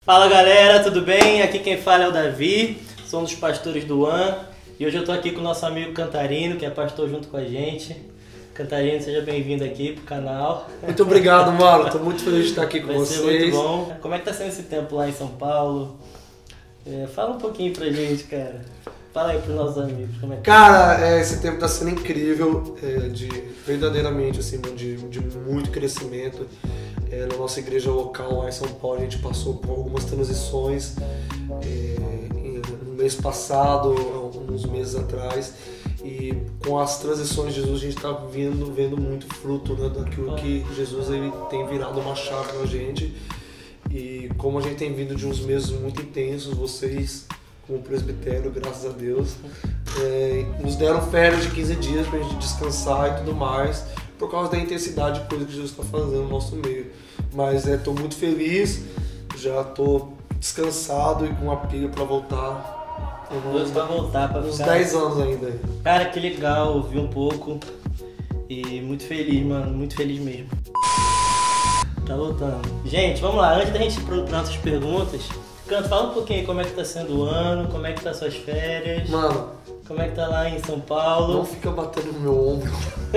Fala galera, tudo bem? Aqui quem fala é o Davi, sou um dos pastores do One e hoje eu tô aqui com o nosso amigo Cantarino, que é pastor junto com a gente. Cantarino, seja bem-vindo aqui pro canal. Muito obrigado, mano, tô muito feliz de estar aqui com Vai vocês. ser muito bom. Como é que tá sendo esse tempo lá em São Paulo? Fala um pouquinho pra gente, cara. Fala aí pros nossos amigos, como é que Cara, esse tempo tá sendo incrível, verdadeiramente, assim, de muito crescimento. Na nossa igreja local lá em São Paulo, a gente passou por algumas transições no mês passado, uns meses atrás, e com as transições de Jesus a gente está vendo muito fruto, né, daquilo que Jesus ele tem virado uma chave na gente. E como a gente tem vindo de uns meses muito intensos, vocês, como presbitério, graças a Deus, nos deram férias de 15 dias pra gente descansar e tudo mais, por causa da intensidade de coisa que Jesus está fazendo no nosso meio. Mas estou muito feliz, já estou descansado e com uma pilha para voltar. Dois pra voltar, pra uns ficar... 10 anos ainda. Cara, que legal, ouvi um pouco e muito feliz, mano, muito feliz mesmo. Tá voltando. Gente, vamos lá, antes da gente ir para nossas perguntas, Canto, fala um pouquinho aí como é que tá sendo o ano, como é que tá suas férias. Mano, como é que tá lá em São Paulo? Não fica batendo no meu ombro.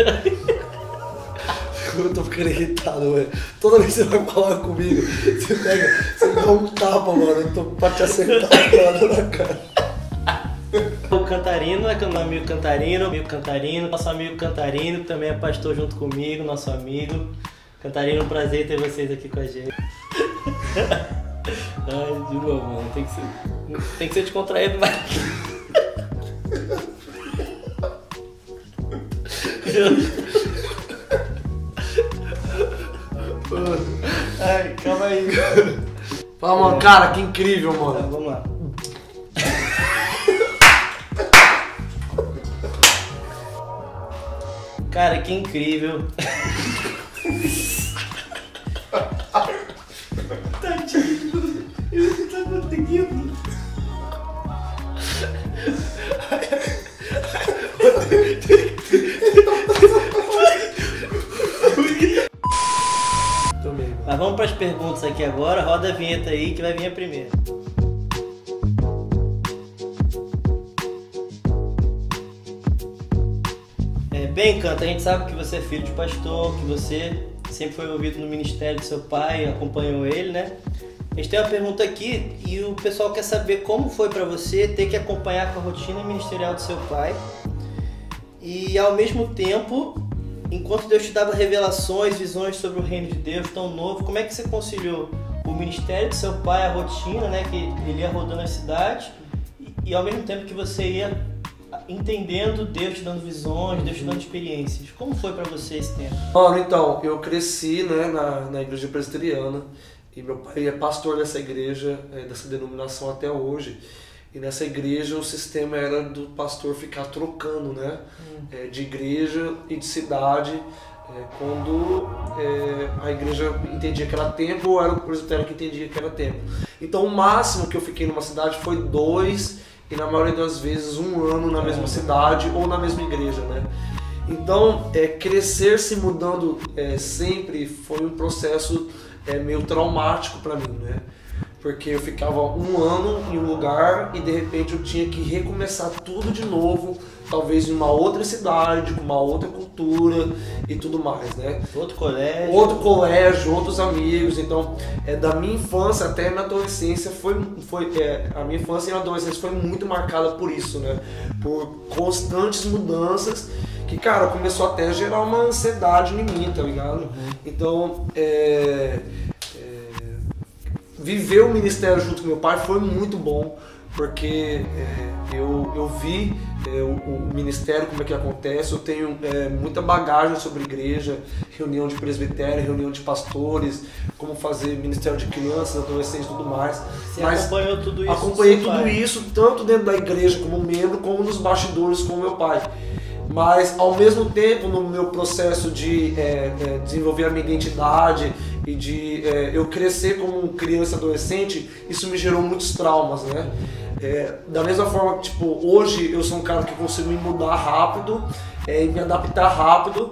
Eu tô ficando irritado, velho. Toda vez que você vai falar comigo, você dá um tapa, mano. Eu tô pra te acertar na cara. O Cantarino é meu amigo Cantarino, nosso amigo Cantarino, que também é pastor junto comigo, nosso amigo. Cantarino, um prazer ter vocês aqui com a gente. Ai, de novo, mano, tem que ser descontraído, mas... Ai, calma aí. Fala, mano, cara, que incrível, mano. Tá, vamos lá. Cara, que incrível. Tadinho, ele não tá conseguindo. Mas vamos para as perguntas aqui agora, roda a vinheta aí que vai vir a primeira. Bem, Canta, a gente sabe que você é filho de pastor, que você sempre foi envolvido no ministério do seu pai, acompanhou ele, né? A gente tem uma pergunta aqui e o pessoal quer saber como foi para você ter que acompanhar com a rotina ministerial do seu pai e ao mesmo tempo, enquanto Deus te dava revelações, visões sobre o reino de Deus tão novo, como é que você conciliou o ministério do seu pai, a rotina, né, que ele ia rodando as cidades e ao mesmo tempo que você ia entendendo Deus te dando visões, Deus te dando experiências. Como foi pra você esse tempo? Mano, então, eu cresci, né, na igreja presbiteriana e meu pai é pastor dessa igreja, dessa denominação até hoje. E nessa igreja o sistema era do pastor ficar trocando, né, de igreja e de cidade, quando a igreja entendia que era tempo ou era o presbitério que entendia que era tempo. Então o máximo que eu fiquei numa cidade foi 2 e na maioria das vezes 1 ano na mesma cidade ou na mesma igreja, né? Então, crescer se mudando sempre foi um processo meio traumático para mim, né? Porque eu ficava 1 ano em um lugar e de repente eu tinha que recomeçar tudo de novo, talvez em uma outra cidade, com uma outra cultura e tudo mais, né? Outro colégio, outros amigos. Então, da minha infância até a minha adolescência a minha infância e a adolescência foi muito marcada por isso, né? Por constantes mudanças que, cara, começou até a gerar uma ansiedade em mim, tá ligado? Então, viver o ministério junto com meu pai foi muito bom, porque eu vi o ministério, como é que acontece. Eu tenho muita bagagem sobre igreja, reunião de presbitério, reunião de pastores, como fazer ministério de crianças, adolescentes e tudo mais. Você acompanhou tudo isso? Acompanhei tudo isso, tanto dentro da igreja como membro, como nos bastidores com meu pai. Mas ao mesmo tempo, no meu processo de desenvolver a minha identidade e de eu crescer como criança e adolescente, isso me gerou muitos traumas, né? Da mesma forma que, tipo, hoje eu sou um cara que consigo me mudar rápido e me adaptar rápido,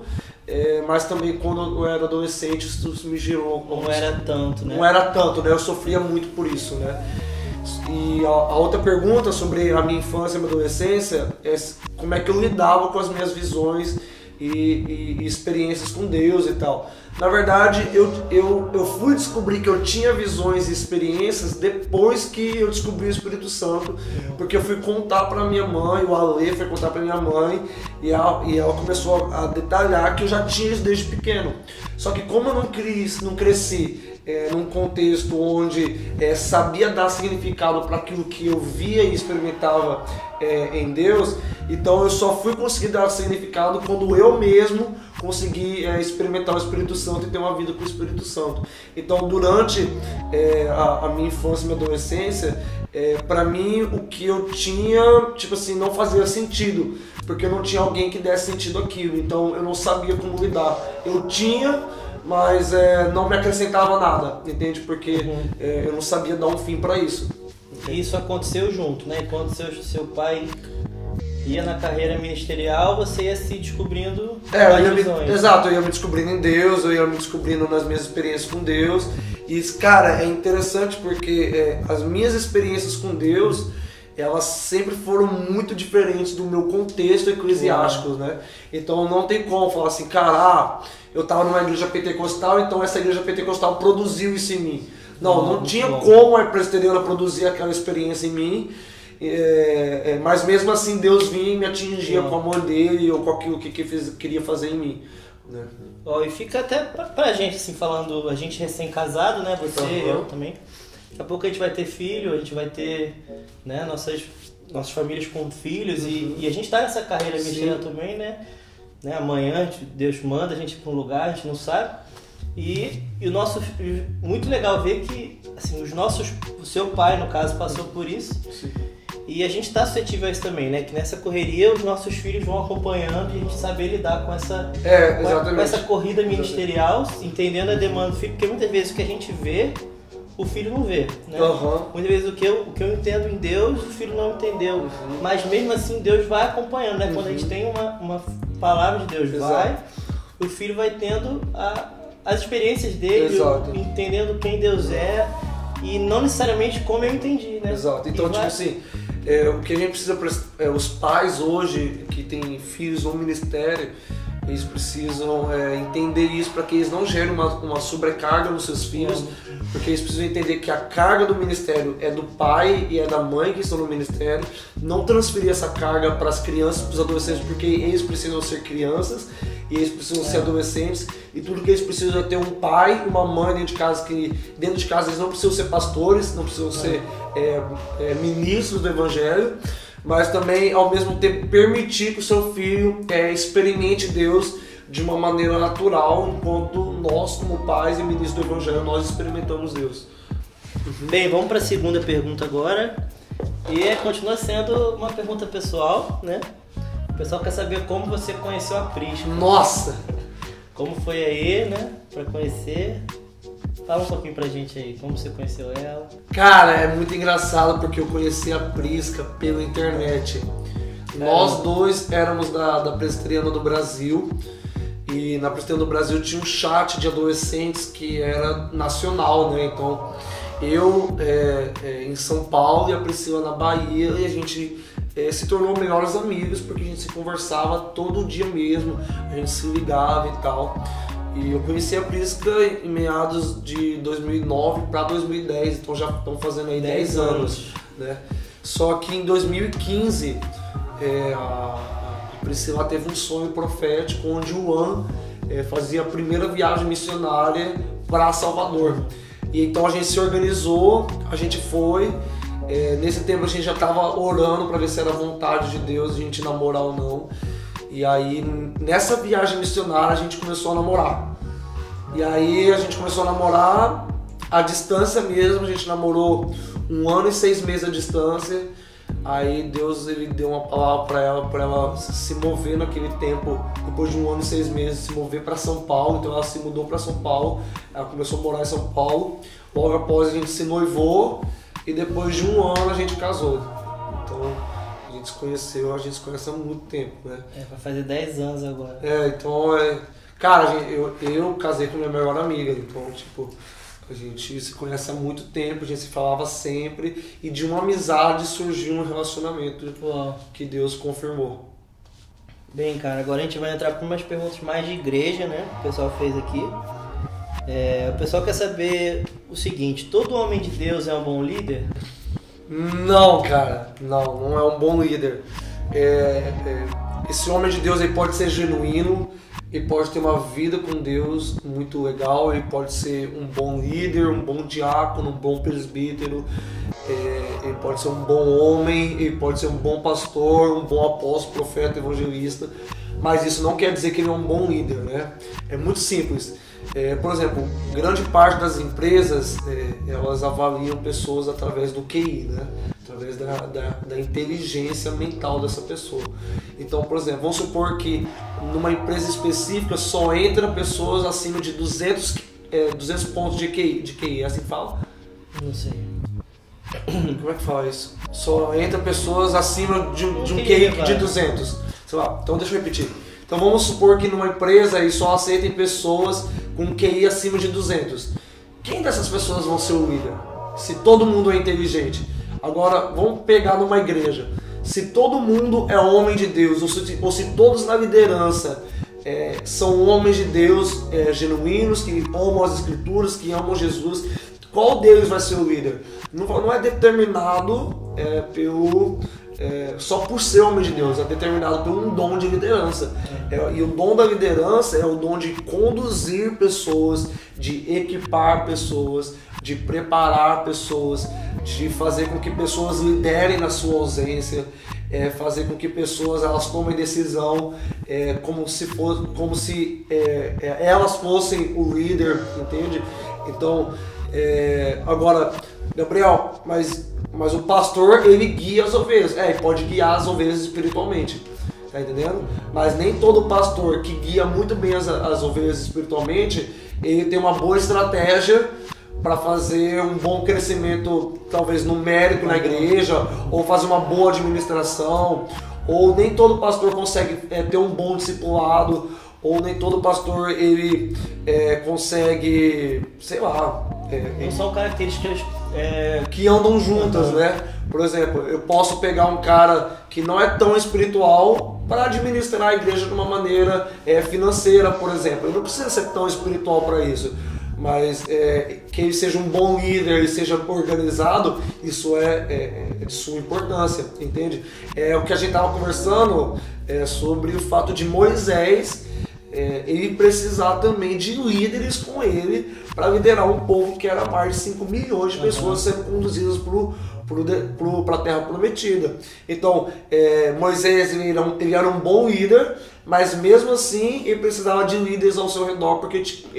mas também quando eu era adolescente isso me gerou... Não era tanto, né? Não era tanto, né? Eu sofria muito por isso, né? E a outra pergunta sobre a minha infância e minha adolescência é como é que eu lidava com as minhas visões e experiências com Deus e tal. Na verdade, eu fui descobrir que eu tinha visões e experiências depois que eu descobri o Espírito Santo, porque eu fui contar para minha mãe, o Ale foi contar para minha mãe, e ela começou a detalhar que eu já tinha isso desde pequeno. Só que como eu não cresci num contexto onde sabia dar significado para aquilo que eu via e experimentava em Deus, então eu só fui conseguir dar significado quando eu mesmo consegui experimentar o Espírito Santo e ter uma vida com o Espírito Santo. Então durante a minha infância e minha adolescência, para mim o que eu tinha, tipo assim, não fazia sentido, porque eu não tinha alguém que desse sentido àquilo, então eu não sabia como lidar. Eu tinha, mas não me acrescentava nada, entende? Porque eu não sabia dar um fim para isso. E isso aconteceu junto, né? Enquanto seu pai ia na carreira ministerial, você ia se descobrindo Exato, eu ia me descobrindo em Deus, eu ia me descobrindo nas minhas experiências com Deus. E, cara, é interessante porque as minhas experiências com Deus, elas sempre foram muito diferentes do meu contexto eclesiástico, né? Então não tem como falar assim, cara, eu tava numa igreja pentecostal, então essa igreja pentecostal produziu isso em mim. Não tinha como a presbiteriana produzir aquela experiência em mim, mas mesmo assim Deus vinha e me atingia com o amor dele ou com aquilo que queria fazer em mim, né? E fica até pra gente, assim, falando, a gente recém-casado, né? Você, eu também. Daqui a pouco a gente vai ter filho, a gente vai ter, né, nossas famílias com filhos, e a gente tá nessa carreira ministerial também, né? Amanhã Deus manda a gente ir para um lugar, a gente não sabe. E o nosso, muito legal ver que assim, o seu pai, no caso, passou por isso. Sim. E a gente está suscetível a isso também, né? Que nessa correria os nossos filhos vão acompanhando e a gente saber lidar com essa corrida ministerial, entendendo a demanda do filho, porque muitas vezes o que a gente vê, o filho não vê, né? Muitas vezes o que eu entendo em Deus, o filho não entendeu. Mas mesmo assim Deus vai acompanhando, né? Quando a gente tem uma palavra de Deus, o filho vai tendo as experiências dele, entendendo quem Deus é e não necessariamente como eu entendi, né? Exato. Então, tipo assim, o que a gente precisa, os pais hoje que têm filhos no ministério, eles precisam entender isso para que eles não gerem uma sobrecarga nos seus filhos, porque eles precisam entender que a carga do ministério é do pai e é da mãe que estão no ministério, não transferir essa carga para as crianças, para os adolescentes, porque eles precisam ser crianças e eles precisam ser adolescentes, e tudo que eles precisam é ter um pai e uma mãe dentro de casa, que dentro de casa eles não precisam ser pastores, não precisam ser ministros do evangelho, mas também ao mesmo tempo permitir que o seu filho experimente Deus de uma maneira natural, enquanto nós como pais e ministros do evangelho nós experimentamos Deus. Bem, vamos para a segunda pergunta agora, e continua sendo uma pergunta pessoal, né? O pessoal quer saber como você conheceu a Prisca. Nossa! Como foi aí, né? Pra conhecer. Fala um pouquinho pra gente aí, como você conheceu ela. Cara, é muito engraçado porque eu conheci a Prisca pela internet. Nós dois éramos da Presbiteriana do Brasil. E na Presbiteriana do Brasil tinha um chat de adolescentes que era nacional, né? Então, eu em São Paulo e a Priscila na Bahia, e a gente se tornou melhores amigos porque a gente se conversava todo dia mesmo, a gente se ligava e tal. E eu conheci a Prisca em meados de 2009 para 2010, então já estão fazendo aí 10 anos, né? Só que em 2015 a Priscila teve um sonho profético onde o Juan fazia a primeira viagem missionária para Salvador. E então a gente se organizou, a gente foi. Nesse tempo a gente já estava orando para ver se era vontade de Deus a gente namorar ou não. E aí nessa viagem missionária a gente começou a namorar. E aí a gente começou a namorar à distância mesmo, a gente namorou 1 ano e 6 meses à distância. Aí Deus ele deu uma palavra para ela se mover naquele tempo, depois de 1 ano e 6 meses, se mover para São Paulo. Então ela se mudou para São Paulo, ela começou a morar em São Paulo. Logo após a gente se noivou e depois de 1 ano a gente casou. Então a gente se conhece há muito tempo, né? Vai fazer 10 anos agora. Então Cara, eu casei com minha melhor amiga, então, tipo, a gente se conhece há muito tempo, a gente se falava sempre, e de uma amizade surgiu um relacionamento que Deus confirmou. Bem, cara, agora a gente vai entrar por umas perguntas mais de igreja, né? Que o pessoal fez aqui. O pessoal quer saber o seguinte: todo homem de Deus é um bom líder? Não, cara, não é um bom líder. Esse homem de Deus ele pode ser genuíno, ele pode ter uma vida com Deus muito legal, ele pode ser um bom líder, um bom diácono, um bom presbítero, ele pode ser um bom homem, ele pode ser um bom pastor, um bom apóstolo, profeta, evangelista, mas isso não quer dizer que ele é um bom líder, né? É muito simples. Por exemplo, grande parte das empresas, elas avaliam pessoas através do QI, né? Através da inteligência mental dessa pessoa. Então, por exemplo, vamos supor que numa empresa específica só entra pessoas acima de 200 pontos de QI, é assim que fala? Não sei. Como é que fala isso? Só entra pessoas acima de um QI de 200. Sei lá, então deixa eu repetir. Então vamos supor que numa empresa aí só aceitem pessoas com QI acima de 200. Quem dessas pessoas vão ser o líder? Se todo mundo é inteligente. Agora vamos pegar numa igreja. Se todo mundo é homem de Deus, ou se todos na liderança são homens de Deus genuínos, que amam as escrituras, que amam Jesus, qual deles vai ser o líder? Não é determinado só por ser homem de Deus, é determinado por um dom de liderança. E o dom da liderança é o dom de conduzir pessoas, de equipar pessoas, de preparar pessoas, de fazer com que pessoas liderem na sua ausência, fazer com que pessoas elas tomem decisão como se elas fossem o líder, entende? Então, agora, Gabriel, mas o pastor, ele guia as ovelhas. Ele pode guiar as ovelhas espiritualmente, tá entendendo? Mas nem todo pastor que guia muito bem as ovelhas espiritualmente, ele tem uma boa estratégia para fazer um bom crescimento, talvez numérico na igreja, ou fazer uma boa administração, ou nem todo pastor consegue ter um bom discipulado, ou nem todo pastor ele consegue, sei lá... Não são características que andam juntas, né? Por exemplo, eu posso pegar um cara que não é tão espiritual para administrar a igreja de uma maneira financeira, por exemplo. Ele não precisa ser tão espiritual para isso, mas que ele seja um bom líder e seja organizado, isso é de sua importância, entende? O que a gente estava conversando sobre o fato de Moisés ele precisar também de líderes com ele para liderar um povo que era mais de 5 milhões de pessoas sendo conduzidas para a Terra Prometida. Então, Moisés ele era um bom líder, mas mesmo assim ele precisava de líderes ao seu redor, porque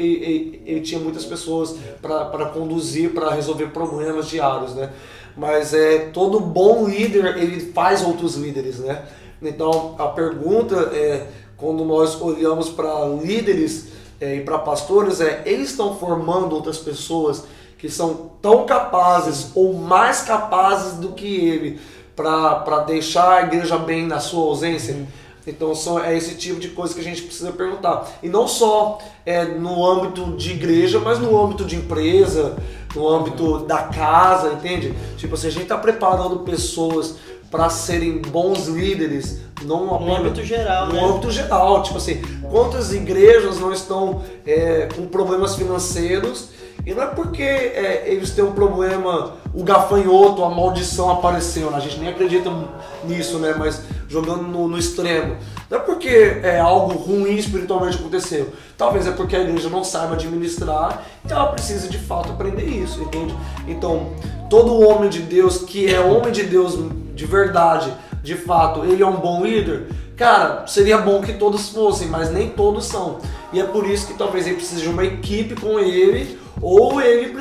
ele tinha muitas pessoas para conduzir, para resolver problemas diários, né? Mas todo bom líder ele faz outros líderes, né? Então, a pergunta quando nós olhamos para líderes e para pastores, eles estão formando outras pessoas que são tão capazes ou mais capazes do que ele para deixar a igreja bem na sua ausência? Então é esse tipo de coisa que a gente precisa perguntar. E não só no âmbito de igreja, mas no âmbito de empresa, no âmbito da casa, entende? Tipo assim, a gente está preparando pessoas para serem bons líderes no âmbito geral, no âmbito geral, tipo assim, quantas igrejas não estão com problemas financeiros, e não é porque eles têm um problema, o gafanhoto, a maldição apareceu, né? A gente nem acredita nisso, né? Mas jogando no extremo, não é porque algo ruim espiritualmente aconteceu, talvez é porque a igreja não saiba administrar e ela precisa de fato aprender isso, entende? Então, todo homem de Deus que é homem de Deus de verdade, de fato, ele é um bom líder, cara, seria bom que todos fossem, mas nem todos são. E é por isso que talvez ele precise de uma equipe com ele, ou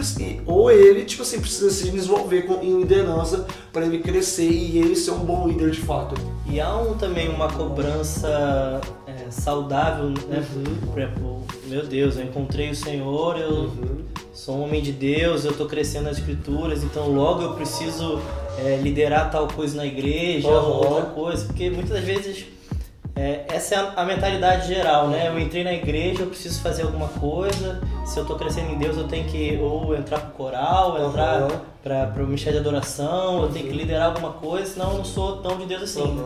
ele tipo assim, precisa se desenvolver em liderança para ele crescer e ele ser um bom líder de fato. E há também uma cobrança saudável, né? Por exemplo, meu Deus, eu encontrei o Senhor, eu sou um homem de Deus, eu estou crescendo nas escrituras, então logo eu preciso liderar tal coisa na igreja ou outra coisa, porque muitas vezes essa é a mentalidade geral, né? Eu entrei na igreja, eu preciso fazer alguma coisa. Se eu tô crescendo em Deus, eu tenho que ou entrar pro coral, entrar para o ministério de adoração, eu tenho que liderar alguma coisa, senão eu não sou tão de Deus assim.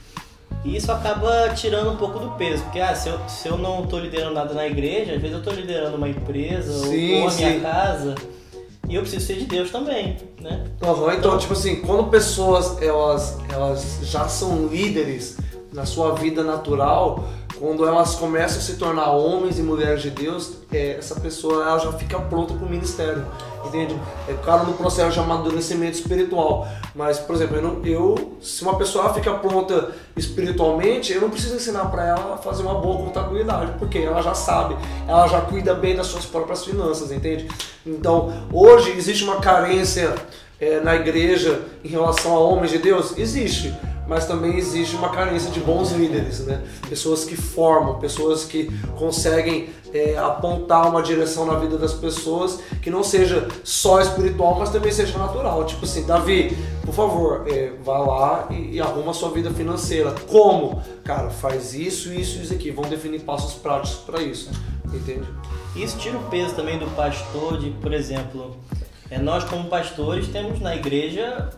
E isso acaba tirando um pouco do peso, porque se eu não tô liderando nada na igreja, às vezes eu tô liderando uma empresa ou a minha casa, e eu preciso ser de Deus também, né? Então, tipo assim, quando pessoas elas já são líderes na sua vida natural, quando elas começam a se tornar homens e mulheres de Deus, essa pessoa ela já fica pronta para o ministério, entende? É claro, no processo de amadurecimento espiritual, mas, por exemplo, se uma pessoa fica pronta espiritualmente, eu não preciso ensinar para ela a fazer uma boa contabilidade, porque ela já sabe, ela já cuida bem das suas próprias finanças, entende? Então, hoje existe uma carência na igreja em relação a homens de Deus? Existe. Mas também existe uma carência de bons líderes, né? Pessoas que formam, pessoas que conseguem apontar uma direção na vida das pessoas que não seja só espiritual, mas também seja natural. Tipo assim, Davi, por favor, vá lá e arruma a sua vida financeira. Como? Cara, faz isso, isso e isso aqui. Vamos definir passos práticos para isso, entende? Isso tira o peso também do pastor, de, por exemplo, nós como pastores temos na igreja...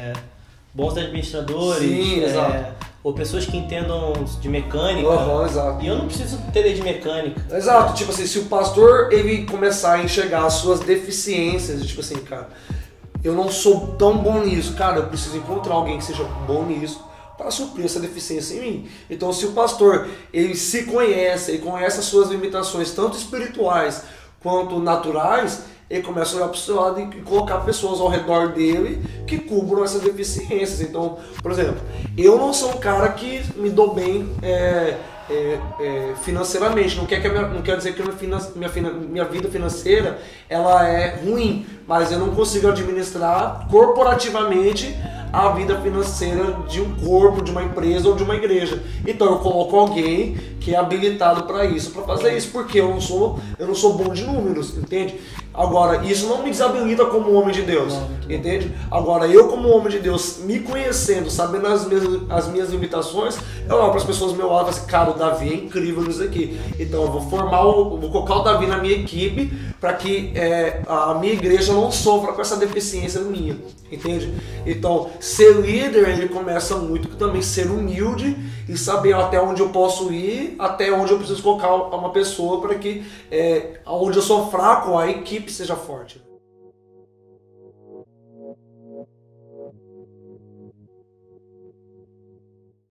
bons administradores, ou pessoas que entendam de mecânica. Exato. E eu não preciso entender de mecânica. Exato, tipo assim, se o pastor ele começar a enxergar as suas deficiências, tipo assim, cara, eu não sou tão bom nisso, cara, eu preciso encontrar alguém que seja bom nisso para suprir essa deficiência em mim. Então, se o pastor ele se conhece, ele conhece as suas limitações, tanto espirituais quanto naturais, ele começa a olhar para o seu lado e colocar pessoas ao redor dele que cubram essas deficiências. Então, por exemplo, eu não sou um cara que me dou bem financeiramente. Não quer dizer que minha vida financeira ela é ruim, mas eu não consigo administrar corporativamente a vida financeira de um corpo, de uma empresa ou de uma igreja. Então eu coloco alguém que é habilitado para isso, para fazer isso, porque eu não sou bom de números, entende? Agora, isso não me desabilita como homem de Deus, entende? Agora, eu como homem de Deus, me conhecendo, sabendo as minhas limitações, eu olho para as pessoas do meu lado e falo assim, cara, o Davi é incrível nisso aqui. Então eu vou colocar o Davi na minha equipe para que a minha igreja não sofra com essa deficiência minha, entende? Então, ser líder, ele começa muito também ser humilde e saber até onde eu posso ir, até onde eu preciso colocar uma pessoa para que onde eu sou fraco, a equipe seja forte.